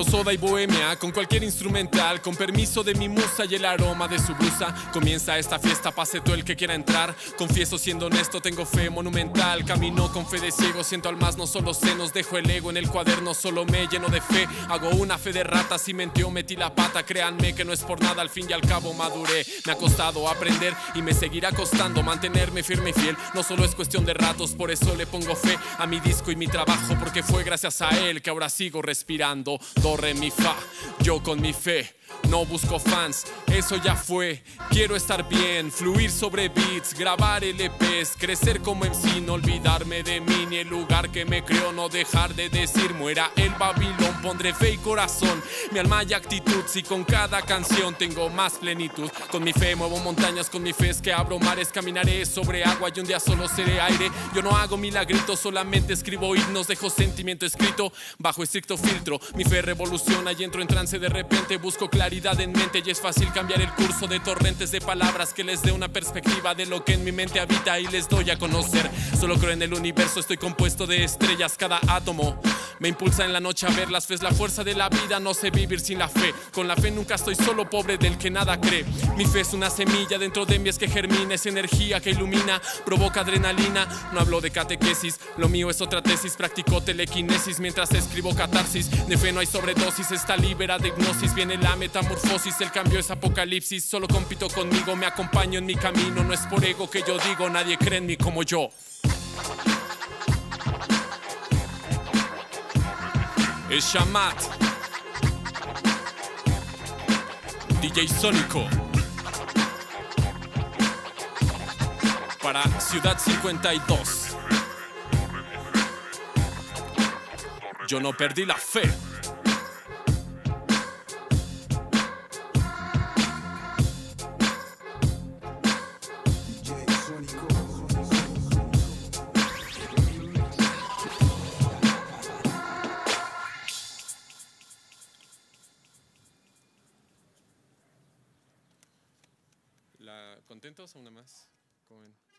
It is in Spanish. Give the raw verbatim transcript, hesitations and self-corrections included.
Solo soda y bohemia, con cualquier instrumental, con permiso de mi musa y el aroma de su blusa. Comienza esta fiesta, pase todo el que quiera entrar. Confieso, siendo honesto, tengo fe monumental. Camino con fe de ciego, siento al más, no solo senos. Dejo el ego en el cuaderno, solo me lleno de fe. Hago una fe de rata, si mentí o metí la pata. Créanme que no es por nada, al fin y al cabo maduré. Me ha costado aprender y me seguirá costando mantenerme firme y fiel. No solo es cuestión de ratos, por eso le pongo fe a mi disco y mi trabajo, porque fue gracias a él que ahora sigo respirando. Do, re, mi, fa, yo con mi fe. No busco fans, eso ya fue. Quiero estar bien, fluir sobre beats, grabar L Ps, crecer como M C, no olvidarme de mí ni el lugar que me creo, no dejar de decir muera el Babilón. Pondré fe y corazón, mi alma y actitud, si con cada canción tengo más plenitud. Con mi fe muevo montañas, con mi fe es que abro mares, caminaré sobre agua y un día solo seré aire. Yo no hago milagritos, solamente escribo himnos, dejo sentimiento escrito bajo estricto filtro. Mi fe revoluciona y entro en trance de repente, busco claridad en mente y es fácil cambiar el curso de torrentes de palabras que les dé una perspectiva de lo que en mi mente habita y les doy a conocer. Solo creo en el universo, estoy compuesto de estrellas, cada átomo me impulsa en la noche a ver las fe, es la fuerza de la vida, no sé vivir sin la fe. Con la fe nunca estoy solo, pobre del que nada cree. Mi fe es una semilla dentro de mí, es que germina, es energía que ilumina, provoca adrenalina. No hablo de catequesis, lo mío es otra tesis, practico telequinesis mientras escribo catarsis. De fe no hay sobredosis, está libera de hipnosis, viene la metamorfosis, el cambio es apocalipsis. Solo compito conmigo, me acompaño en mi camino, no es por ego que yo digo, nadie cree en mí como yo. Es Shamat, D J Sónico, para Ciudad cincuenta y dos. Yo no perdí la fe. La, ¿contentos o una más? ¿Cómo ven?